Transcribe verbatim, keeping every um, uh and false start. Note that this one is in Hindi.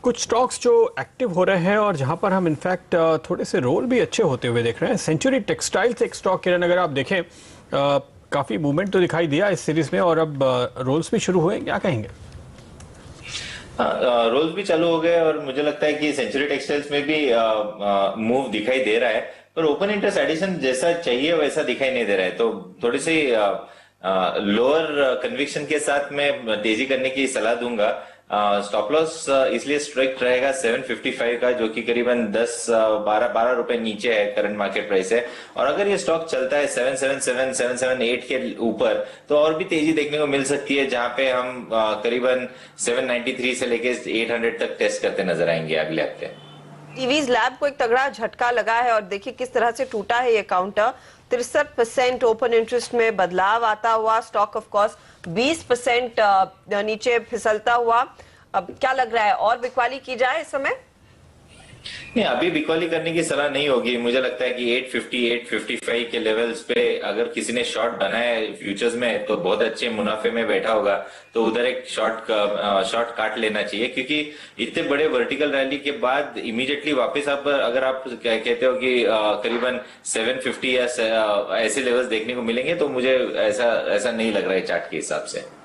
कुछ स्टॉक्स जो एक्टिव हो रहे हैं और जहां पर हम इनफैक्ट थोड़े से रोल भी अच्छे होते हुए देख रहे हैं। सेंचुरी टेक्सटाइल्स एक स्टॉक किरण अगर आप देखें, आ, काफी मूवमेंट तो दिखाई दिया इस सीरीज में और अब रोल्स भी शुरू हुए, क्या कहेंगे? हाँ, रोल्स भी चालू हो गए और मुझे लगता है कि सेंचुरी टेक्सटाइल्स में भी मूव दिखाई दे रहा है, पर ओपन इंटरेस्ट एडिशन जैसा चाहिए वैसा दिखाई नहीं दे रहा है। तो थोड़ी सी लोअर कन्विक्शन के साथ मैं तेजी करने की सलाह दूंगा। स्टॉप लॉस इसलिए स्ट्रिक्ट रहेगा सेवन फिफ्टी फाइव का, जो कि करीबन दस बारह बारह रुपए नीचे है, करंट मार्केट प्राइस है। और अगर ये स्टॉक चलता है seven seven seven seven seven eight के ऊपर तो और भी तेजी देखने को मिल सकती है, जहां पे हम uh, करीबन सेवन नाइंटी थ्री से लेके एट हंड्रेड तक टेस्ट करते नजर आएंगे अगले हफ्ते। टीवीज लैब को एक तगड़ा झटका लगा है और देखिए किस तरह से टूटा है ये काउंटर। तिरसठ परसेंट ओपन इंटरेस्ट में बदलाव आता हुआ, स्टॉक ऑफ कोर्स बीस परसेंट नीचे फिसलता हुआ। अब क्या लग रहा है, और बिकवाली की जाए इस समय? नहीं, अभी बिकवाली करने की सलाह नहीं होगी। मुझे लगता है कि eight fifty eight fifty five के लेवल्स पे अगर किसी ने शॉर्ट बनाया है फ्यूचर्स में तो बहुत अच्छे मुनाफे में बैठा होगा, तो उधर एक शॉर्ट शॉर्ट काट लेना चाहिए, क्योंकि इतने बड़े वर्टिकल रैली के बाद इमीडिएटली वापस आप अगर आप कहते हो कि करीबन सेवन फिफ्टी या ऐसे लेवल्स देखने को मिलेंगे, तो मुझे ऐसा ऐसा नहीं लग रहा है चार्ट के हिसाब से।